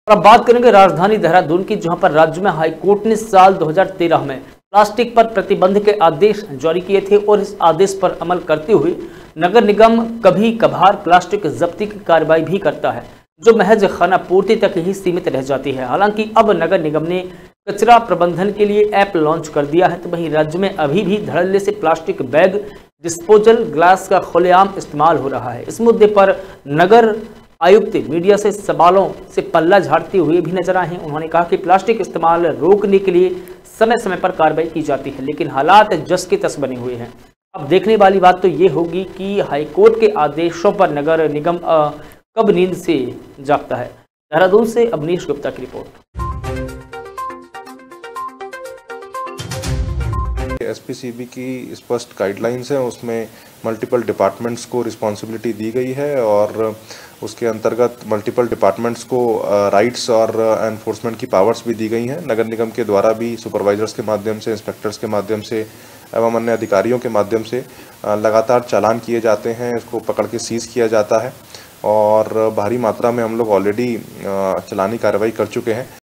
और अब बात करेंगे राजधानी देहरादून की, जहां पर राज्य में हाईकोर्ट ने साल 2013 में प्लास्टिक पर प्रतिबंध के आदेश जारी किए थे और इस आदेश पर अमल करते हुए नगर निगम कभी कभार प्लास्टिक जब्ती की कार्रवाई भी करता है, जो महज खाना पूर्ति तक ही सीमित रह जाती है। हालांकि अब नगर निगम ने कचरा प्रबंधन के लिए ऐप लॉन्च कर दिया है, तो वहीं राज्य में अभी भी धड़ल्ले से प्लास्टिक बैग, डिस्पोजल ग्लास का खुलेआम इस्तेमाल हो रहा है। इस मुद्दे पर नगर आयुक्त मीडिया से सवालों से पल्ला झाड़ते हुए भी नजर आए हैं। उन्होंने कहा कि प्लास्टिक इस्तेमाल रोकने के लिए समय समय पर कार्रवाई की जाती है, लेकिन हालात जस के तस बने हुए हैं। अब देखने वाली बात तो ये होगी कि हाईकोर्ट के आदेशों पर नगर निगम कब नींद से जागता है। देहरादून से अवनीश गुप्ता की रिपोर्ट। एसपीसीबी की स्पष्ट गाइडलाइंस है, उसमें मल्टीपल डिपार्टमेंट्स को रिस्पॉन्सिबिलिटी दी गई है और उसके अंतर्गत मल्टीपल डिपार्टमेंट्स को राइट्स और एनफोर्समेंट की पावर्स भी दी गई हैं। नगर निगम के द्वारा भी सुपरवाइजर्स के माध्यम से, इंस्पेक्टर्स के माध्यम से एवं अन्य अधिकारियों के माध्यम से लगातार चालान किए जाते हैं, इसको पकड़ के सीज किया जाता है और भारी मात्रा में हम लोग ऑलरेडी चालानी कार्रवाई कर चुके हैं।